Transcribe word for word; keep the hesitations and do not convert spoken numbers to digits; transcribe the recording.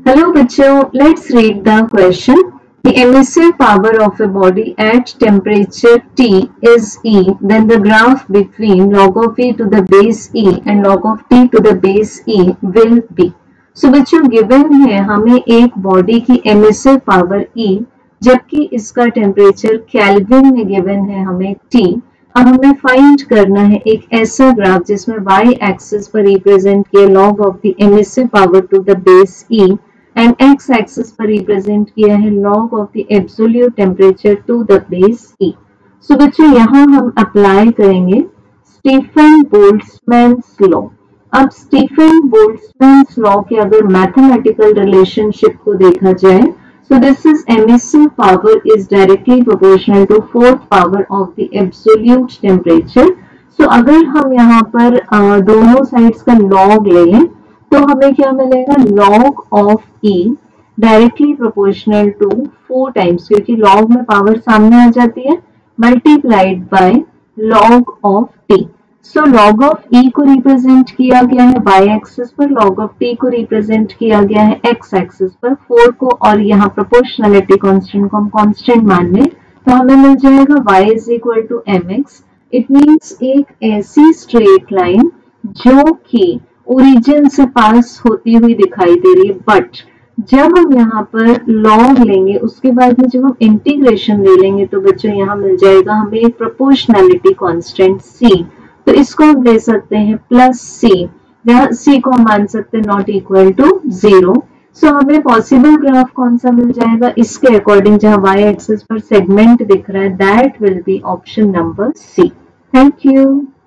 Hello bachcho, let's read the question. The emissive power of a body at temperature T is E, then the graph between log of E to the base E and log of T to the base E will be. So बच्चों given है हमें एक body की emissive power E, जबकि इसका temperature kelvin में given है हमें T। अब हमें फाइंड करना है एक ऐसा ग्राफ जिसमें y एक्सिस पर रिप्रेजेंट किया log of the emissive power to the base E and x axis पर रिप्रेजेंट किया है log of the absolute temperature to the base E। So बच्चों यहाँ हम अप्लाई करेंगे स्टीफन बोल्ट्जमैन्स लॉ। अब स्टीफन बोल्ट्जमैन्स लॉ के अगर मैथमेटिकल रिलेशनशिप को देखा जाए, so this is emissive power is directly proportional to fourth power of the absolute temperature. so अगर हम यहाँ पर आ, दोनों साइड्स का log ले लें तो हमें क्या मिलेगा, log of E directly proportional to four times, क्योंकि log में पावर सामने आ जाती है, multiplied by log of T। So log of E को रिप्रेजेंट किया गया है y एक्सिस पर, लॉग ऑफ T को रिप्रेजेंट किया गया है x एक्सिस पर, फोर को और यहाँ प्रोपोर्शनलिटी कांस्टेंट को हम कांस्टेंट मान लें तो हमें मिल जाएगा y is equal to m x. It means एक ऐसी स्ट्रेट लाइन जो कि ओरिजिन से पास होती हुई दिखाई दे रही है, बट जब हम यहाँ पर लॉग लेंगे उसके बाद में जब हम इंटीग्रेशन ले लेंगे तो बच्चों यहाँ मिल जाएगा हमें एक प्रोपोर्शनलिटी कांस्टेंट c। तो इसको हम ले सकते हैं प्लस सी, जहाँ सी को हम मान सकते हैं not equal to zero. So हमें पॉसिबल ग्राफ कौन सा मिल जाएगा इसके अकॉर्डिंग, जहाँ वाई एक्सिस पर सेगमेंट दिख रहा है, that will be option number C. Thank you.